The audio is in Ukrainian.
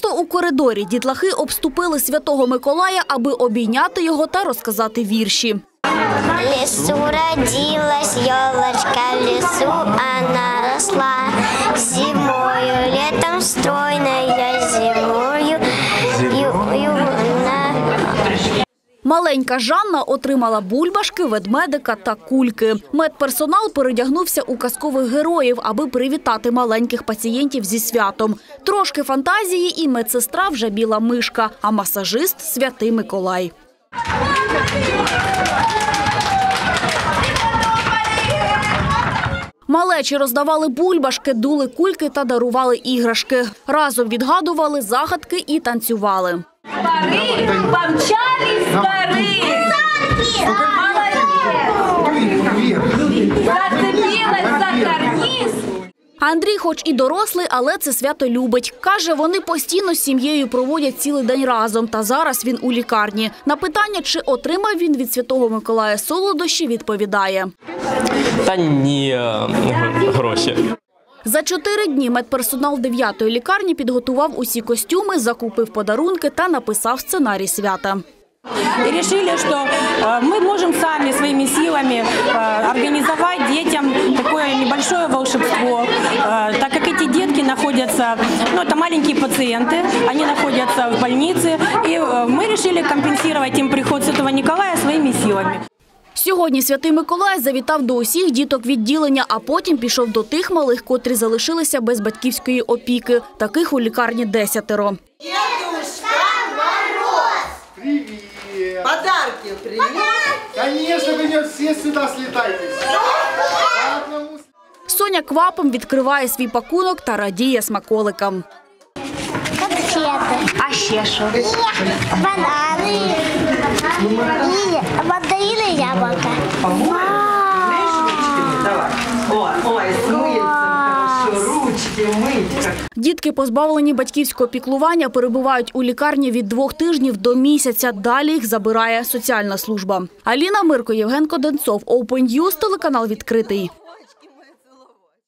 Просто у коридорі дітлахи обступили Святого Миколая, аби обійняти його та розказати вірші. В лесу родилась елочка, в лесу она росла. Зимою, летом стройная, зимою юна. Маленька Жанна отримала бульбашки, ведмедика та кульки. Медперсонал передягнувся у казкових героїв, аби привітати маленьких пацієнтів зі святом. Трошки фантазії і медсестра вже біла мишка, а масажист – Святий Миколай. Малечі роздавали бульбашки, дули кульки та дарували іграшки. Разом відгадували загадки і танцювали. Помчались с горы. Зацепилась за карниз. Андрій хоч і дорослий, але це свято любить. Каже, вони постійно з сім'єю проводять цілий день разом, та зараз він у лікарні. На питання, чи отримав він від Святого Миколая солодощі, відповідає. Та ні, гроші. За 4 дні медперсонал 9-ї лікарні підготував усі костюми, закупив подарунки та написав сценарій свята. И решили, что мы можем сами своими силами организовать детям такое небольшое волшебство, так как эти детки находятся, это маленькие пациенты, они находятся в больнице, и мы решили компенсировать им приход Святого Николая своими силами. Сьогодні Святий Миколай завітав до усіх діток відділення, а потім пішов до тих малих, котрі залишилися без батьківської опіки. Таких у лікарні 10. Дедушка Мороз! Привет! Подарки привет! Конечно, вы все сюда слетайтесь. Соня квапом відкриває свій пакунок та радіє смаколикам. Конфеты. А ще що? Бананы. И мандарины, яблоко. Ой, смыться хорошо, ручки мыть. Дітки, позбавлені батьківського піклування, перебувають у лікарні від 2 тижнів до місяця. Далі їх забирає соціальна служба. Аліна Мирко, Євген Коденцов, Open News, телеканал «Відкритий».